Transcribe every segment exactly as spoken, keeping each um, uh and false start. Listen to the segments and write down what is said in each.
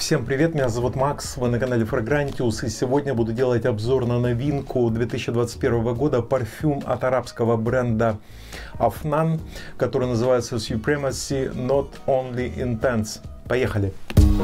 Всем привет, меня зовут Макс, вы на канале Fragrantius, и сегодня буду делать обзор на новинку две тысячи двадцать первого года, парфюм от арабского бренда Afnan, который называется Supremacy Not Only Intense. Поехали!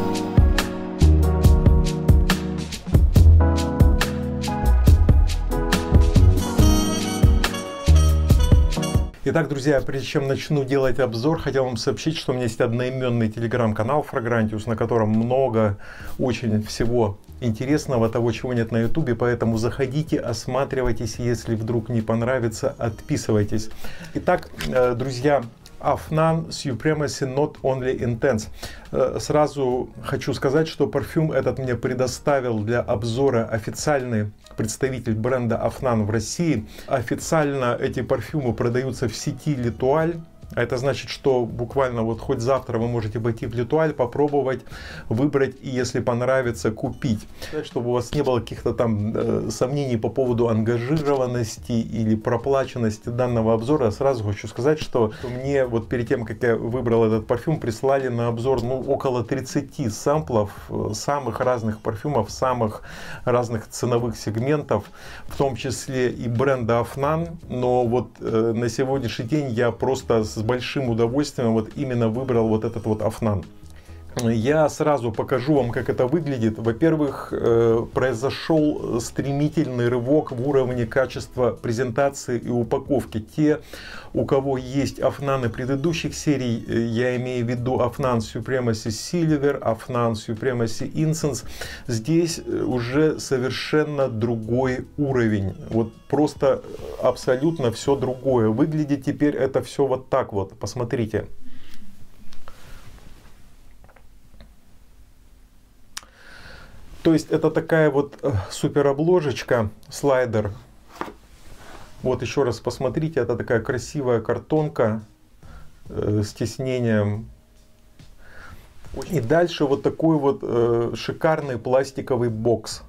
Итак, друзья, прежде чем начну делать обзор, хотел вам сообщить, что у меня есть одноименный телеграм-канал Fragrantius, на котором много очень всего интересного, того, чего нет на ютубе, поэтому заходите, осматривайтесь, если вдруг не понравится, отписывайтесь. Итак, друзья, Afnan Supremacy Not Only Intense. Сразу хочу сказать, что парфюм этот мне предоставил для обзора официальный представитель бренда Afnan в России. Официально эти парфюмы продаются в сети L'Etoile. А это значит, что буквально вот хоть завтра вы можете пойти в L'Etoile, попробовать, выбрать и, если понравится, купить. Чтобы у вас не было каких-то там э, сомнений по поводу ангажированности или проплаченности данного обзора, сразу хочу сказать, что мне вот перед тем, как я выбрал этот парфюм, прислали на обзор ну, около тридцати самплов самых разных парфюмов, самых разных ценовых сегментов, в том числе и бренда Afnan. Но вот э, на сегодняшний день я просто с большим удовольствием вот именно выбрал вот этот вот Afnan. Я сразу покажу вам, как это выглядит. Во-первых, произошел стремительный рывок в уровне качества презентации и упаковки. Те, у кого есть Afnan предыдущих серий, я имею в виду Afnan Supremacy Silver, Afnan Supremacy Incense, здесь уже совершенно другой уровень. Вот просто абсолютно все другое. Выглядит теперь это все вот так вот. Посмотрите. То есть это такая вот супер обложечка, слайдер. Вот еще раз посмотрите, это такая красивая картонка э, с тиснением. И дальше вот такой вот э, шикарный пластиковый бокс.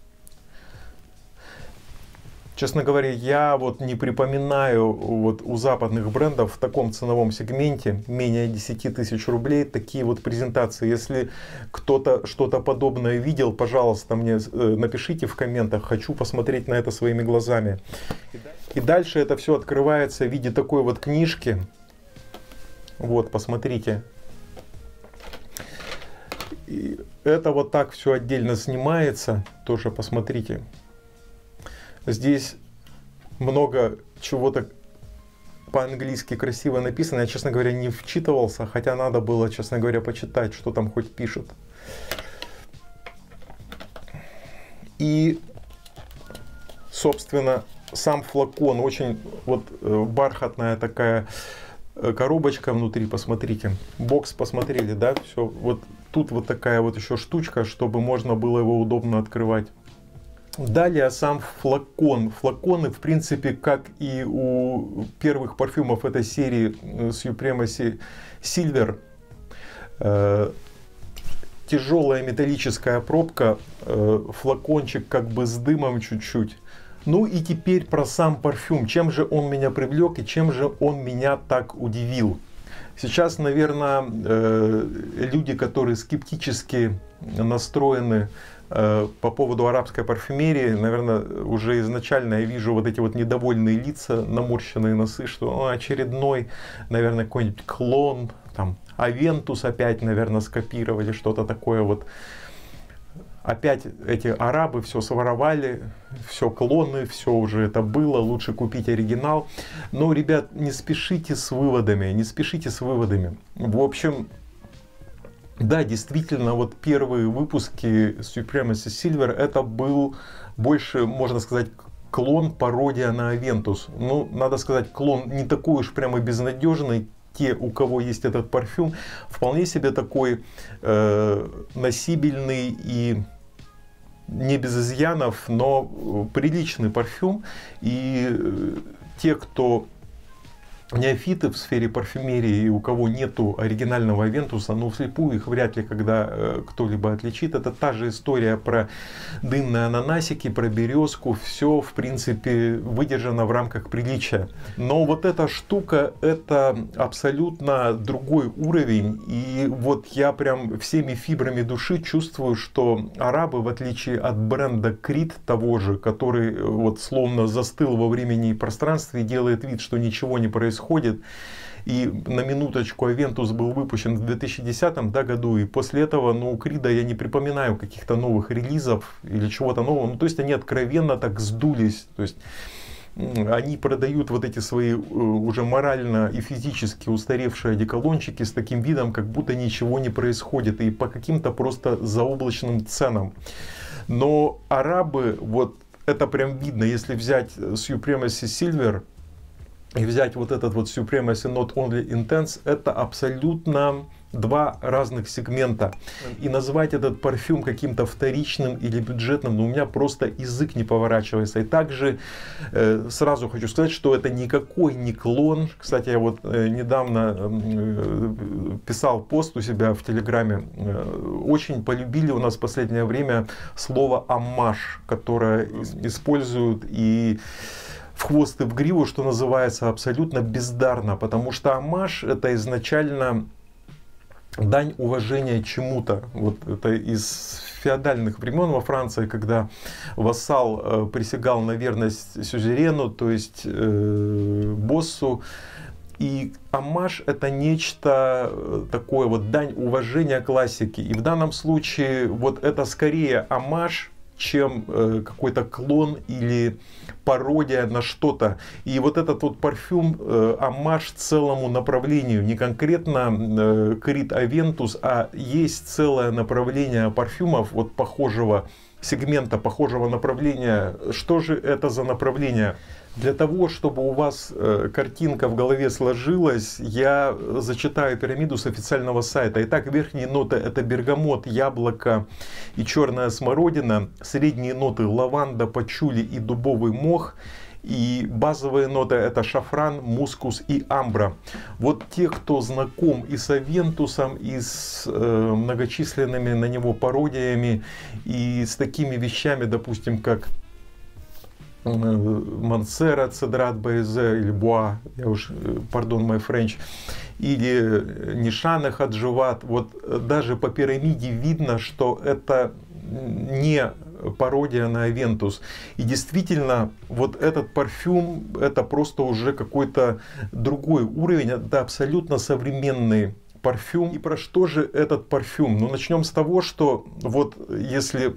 Честно говоря, я вот не припоминаю вот у западных брендов в таком ценовом сегменте, менее десяти тысяч рублей, такие вот презентации. Если кто-то что-то подобное видел, пожалуйста, мне напишите в комментах, хочу посмотреть на это своими глазами. И дальше это все открывается в виде такой вот книжки. Вот, посмотрите. И это вот так все отдельно снимается, тоже посмотрите. Здесь много чего-то по-английски красиво написано. Я, честно говоря, не вчитывался, хотя надо было, честно говоря, почитать, что там хоть пишут. И, собственно, сам флакон. Очень вот бархатная такая коробочка внутри, посмотрите. Бокс посмотрели, да? Все. Вот тут вот такая вот еще штучка, чтобы можно было его удобно открывать. Далее сам флакон. Флаконы, в принципе, как и у первых парфюмов этой серии Supremacy Silver, э, тяжелая металлическая пробка, э, флакончик как бы с дымом чуть-чуть. Ну и теперь про сам парфюм. Чем же он меня привлек и чем же он меня так удивил? Сейчас, наверное, э, люди, которые скептически настроены по поводу арабской парфюмерии, наверное, уже изначально я вижу вот эти вот недовольные лица, наморщенные носы, что ну, очередной, наверное, какой-нибудь клон, там, Авентус опять, наверное, скопировали, что-то такое вот. Опять эти арабы все своровали, все клоны, все уже это было, лучше купить оригинал. Но, ребят, не спешите с выводами, не спешите с выводами. В общем, да, действительно, вот первые выпуски Supremacy Silver это был больше, можно сказать, клон, пародия на Aventus. Ну, надо сказать, клон не такой уж прямо безнадежный. Те, у кого есть этот парфюм, вполне себе такой э, носибельный и не без изъянов, но приличный парфюм. И э, те, кто неофиты в сфере парфюмерии, и у кого нету оригинального Авентуса, ну вслепую их вряд ли когда э, кто-либо отличит. Это та же история про дымные ананасики, про березку. Все, в принципе, выдержано в рамках приличия. Но вот эта штука, это абсолютно другой уровень. И вот я прям всеми фибрами души чувствую, что арабы, в отличие от бренда Creed того же, который вот словно застыл во времени и пространстве и делает вид, что ничего не происходит, и на минуточку Авентус был выпущен в две тысячи десятом да, году, и после этого, ну, у Крида я не припоминаю каких-то новых релизов или чего-то нового. Ну, то есть они откровенно так сдулись. То есть они продают вот эти свои уже морально и физически устаревшие одеколончики с таким видом, как будто ничего не происходит, и по каким-то просто заоблачным ценам. Но арабы, вот это прям видно, если взять Supremacy Silver и взять вот этот вот Supremacy Not Only Intense, это абсолютно два разных сегмента. И назвать этот парфюм каким-то вторичным или бюджетным, ну, у меня просто язык не поворачивается. И также э, сразу хочу сказать, что это никакой не клон. Кстати, я вот э, недавно э, писал пост у себя в Телеграме. Э, очень полюбили у нас в последнее время слово «оммаж», которое используют и в хвост и в гриву, что называется, абсолютно бездарно. Потому что оммаж — это изначально дань уважения чему-то. Вот это из феодальных времен во Франции, когда вассал э, присягал на верность сюзерену, то есть э, боссу. И оммаж — это нечто такое, вот дань уважения классике. И в данном случае вот это скорее оммаж, чем э, какой-то клон или пародия на что-то. И вот этот вот парфюм э, оммаж целому направлению, не конкретно э, Creed Aventus, а есть целое направление парфюмов вот похожего сегмента, похожего направления. Что же это за направление? Для того, чтобы у вас э, картинка в голове сложилась, я зачитаю пирамиду с официального сайта. Итак, верхние ноты — это бергамот, яблоко и черная смородина. Средние ноты — лаванда, пачули и дубовый мох. И базовые ноты — это шафран, мускус и амбра. Вот те, кто знаком и с Авентусом, и с э, многочисленными на него пародиями, и с такими вещами, допустим, как Мансера, Цедрат Байзе или Буа, я уж, пардон, my French, или Нишаны Хадживат, вот даже по пирамиде видно, что это не пародия на Авентус. И действительно, вот этот парфюм, это просто уже какой-то другой уровень, это абсолютно современный парфюм. И про что же этот парфюм? Ну, начнем с того, что вот если...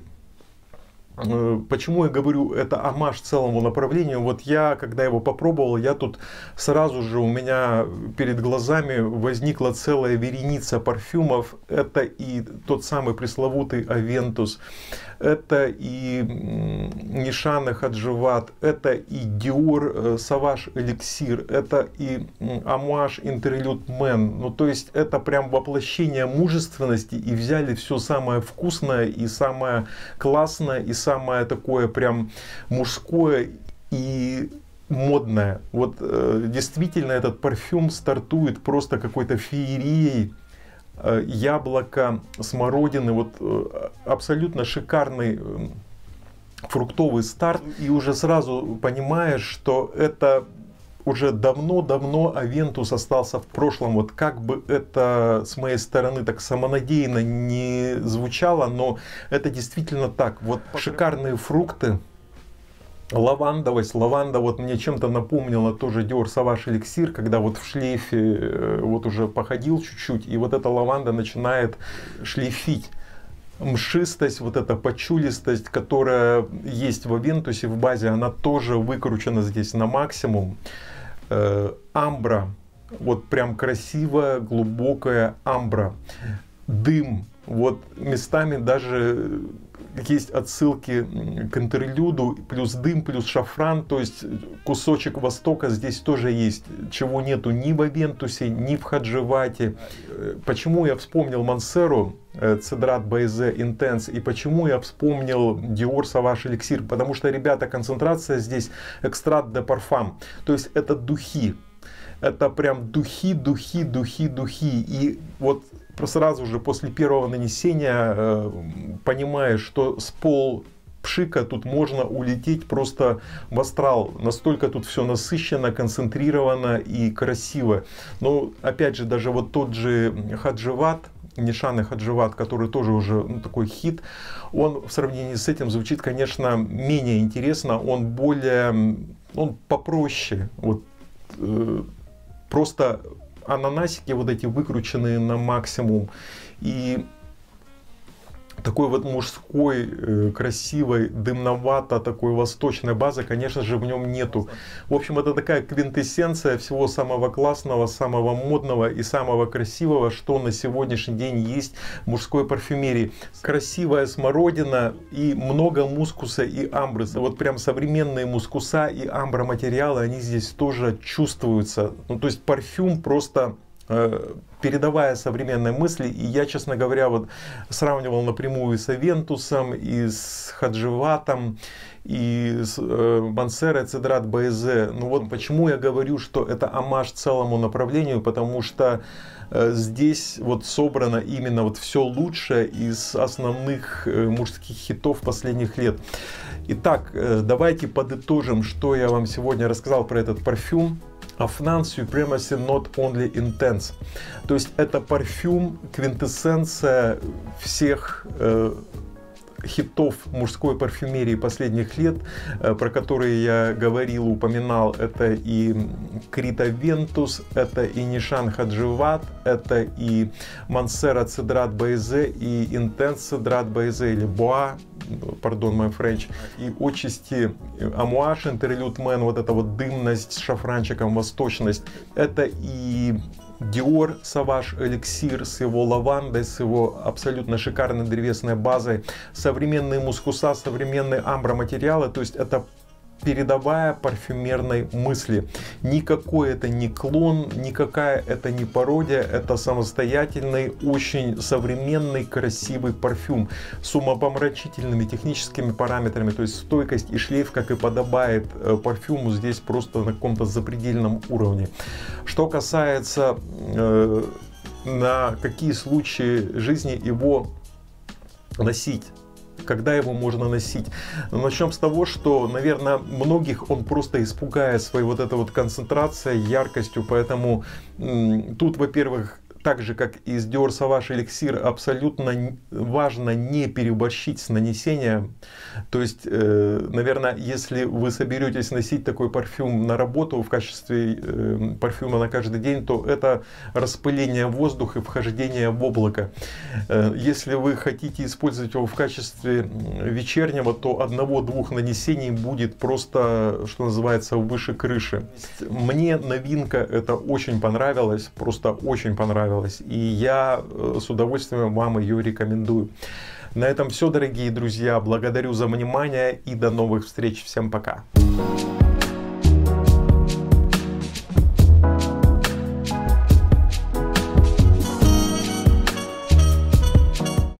Почему я говорю, это оммаж целому направлению? Вот я, когда его попробовал, я тут сразу же, у меня перед глазами возникла целая вереница парфюмов. Это и тот самый пресловутый Авентус, это и Нишаны Хадживат, это и Dior Sauvage Elixir, это и оммаж Interlude Man. Ну, то есть это прям воплощение мужественности, и взяли все самое вкусное и самое классное, и самое такое прям мужское и модное. Вот э, действительно этот парфюм стартует просто какой-то феерией. Э, яблоко, смородины, вот э, абсолютно шикарный э, фруктовый старт. И уже сразу понимаешь, что это уже давно-давно Авентус остался в прошлом. Вот как бы это с моей стороны так самонадеянно не звучало, но это действительно так. Вот шикарные фрукты, лавандовость. Лаванда вот мне чем-то напомнила тоже Dior Sauvage Elixir, когда вот в шлейфе вот уже походил чуть-чуть, и вот эта лаванда начинает шлейфить. Мшистость, вот эта почулистость, которая есть в Авентусе в базе, она тоже выкручена здесь на максимум. Э, амбра, вот прям красивая, глубокая амбра. Дым, вот местами даже есть отсылки к интерлюду, плюс дым, плюс шафран, то есть кусочек Востока здесь тоже есть, чего нету ни в Авентусе, ни в Хадживате. Почему я вспомнил Мансеру, Цедрат Байзе Intense, и почему я вспомнил Dior Sauvage Elixir? Потому что, ребята, концентрация здесь экстракт де парфам, то есть это духи. это прям духи, духи, духи, духи. И вот сразу же после первого нанесения э, понимаешь, что с пол пшика тут можно улететь просто в астрал. Настолько тут все насыщенно, концентрировано и красиво. Но опять же, даже вот тот же Хадживат, Нишан и Хадживат, который тоже уже ну, такой хит, он в сравнении с этим звучит, конечно, менее интересно. Он более, он попроще. Вот, э, просто ананасики вот эти выкрученные на максимум. И такой вот мужской, красивой, дымновато такой восточной базы, конечно же, в нем нету. В общем, это такая квинтэссенция всего самого классного, самого модного и самого красивого, что на сегодняшний день есть в мужской парфюмерии. Красивая смородина и много мускуса и амбры. Вот прям современные мускуса и амбра материалы, они здесь тоже чувствуются. Ну, то есть парфюм просто передавая современные мысли. И я, честно говоря, вот сравнивал напрямую с Авентусом, и с Хадживатом, и с э, Мансера Цедрат Боэзе. Ну вот почему я говорю, что это омаж целому направлению, потому что э, здесь вот собрано именно вот все лучшее из основных э, мужских хитов последних лет. Итак, э, давайте подытожим, что я вам сегодня рассказал про этот парфюм. Afnan Supremacy Not Only Intense. То есть это парфюм, квинтэссенция всех э, хитов мужской парфюмерии последних лет, э, про которые я говорил, упоминал. Это и Крит Авентус, это и Нишан Хадживат, это и Мансера Цедрат Боэзе, и Intense Цедрат Боэзе, или Боа, пардон, мой френч, и отчасти Амуаш, Интерлюд Мэн, вот эта вот дымность с шафранчиком, восточность. Это и Dior Sauvage Эликсир с его лавандой, с его абсолютно шикарной древесной базой, современные мускуса, современные амброматериалы. То есть это передовая парфюмерной мысли. Никакой это не клон, никакая это не пародия, это самостоятельный, очень современный, красивый парфюм с умопомрачительными техническими параметрами, то есть стойкость и шлейф, как и подобает парфюму, здесь просто на каком-то запредельном уровне. Что касается э, на какие случаи жизни его носить, когда его можно носить. Но начнем с того, что, наверное, многих он просто испугает своей вот этой вот концентрацией, яркостью, поэтому тут, во-первых, так же, как и с Dior Sauvage Эликсир, абсолютно важно не переборщить с нанесением. То есть, э, наверное, если вы соберетесь носить такой парфюм на работу в качестве э, парфюма на каждый день, то это распыление воздуха и вхождение в облако. Э, если вы хотите использовать его в качестве вечернего, то одного-двух нанесений будет просто, что называется, выше крыши. Мне новинка это очень понравилась, просто очень понравилась. И я с удовольствием вам ее рекомендую. На этом все, дорогие друзья. Благодарю за внимание и до новых встреч. Всем пока.